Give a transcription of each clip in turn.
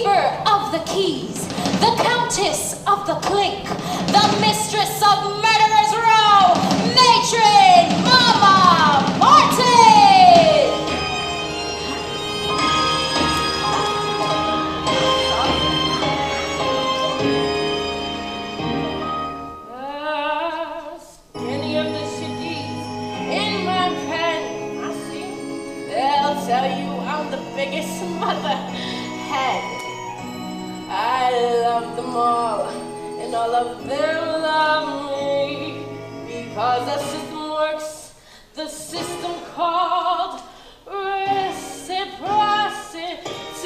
keeper of the keys, the countess of the clink, the mistress of Murderers Row, matron Mama Martin! Any of the chickies in my pen, I see, they'll tell you I'm the biggest mother hen. I love them all, and all of them love me, because the system works, the system called reciprocity.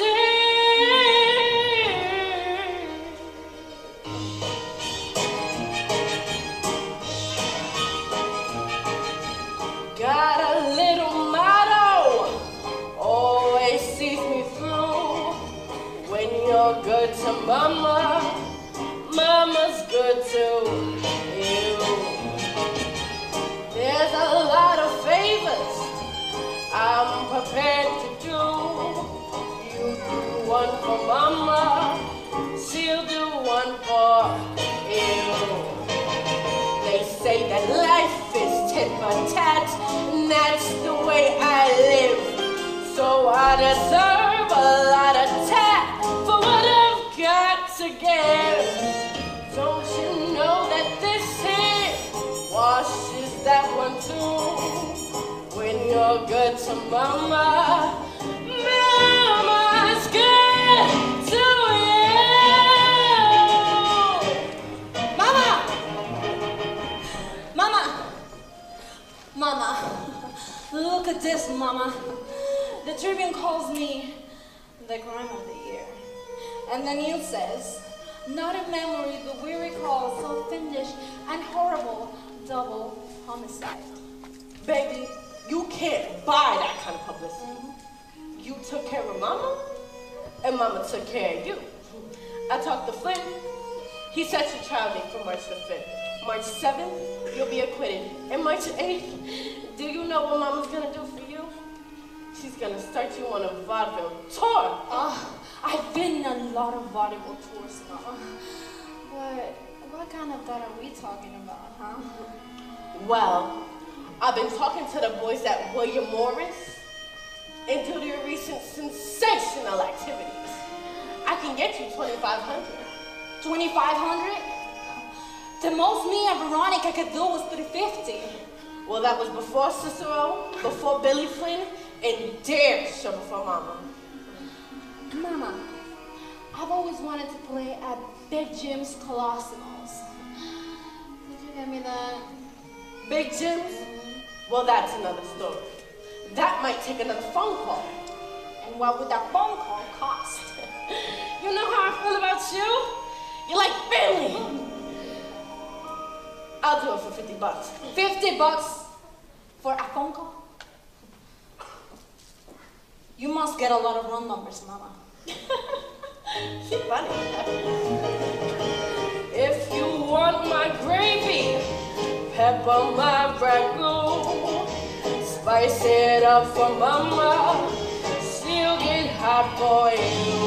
Got a little motto, always sees me through. When you're good to mama, mama's good to you. There's a lot of favors I'm prepared to do. You do one for mama, she'll do one for you. They say that life is tit for tat, and that's the way I live. So I deserve a lot of tat for what I've got to give. Don't you know that this here washes that one too? When you're good to mama, mama's good to you. Mama, look at this, Mama. The Tribune calls me the crime of the year. And the news says, not in memory do we recall so fiendish and horrible double homicide. Baby, you can't buy that kind of publicity. You took care of mama, and mama took care of you. I talked to Flynn. He set your trial date for March the 5th. March 7th, you'll be acquitted. And March 8th, do you know what mama's gonna do for you? She's gonna start you on a vaudeville tour. I've been on a lot of vaudeville tours, Mama. But what kind of that are we talking about, huh? Well, I've been talking to the boys at William Morris, and due to your recent sensational activities, I can get you $2,500. $2,500? The most me and Veronica could do was $350. Well, that was before Cicero, before Billy Flynn, and dare show before Mama. Mama, I've always wanted to play at Big Jim's Colossimos. Could you get me that? Big Jim's? Well, that's another story. That might take another phone call. And what would that phone call cost? You know how I feel about you? You're like family. I'll do it for $50. $50 for a phone call? You must get a lot of wrong numbers, Mama. She's funny. If you want my gravy, pepper my ragu, spice it up for mama, she'll get hot for you.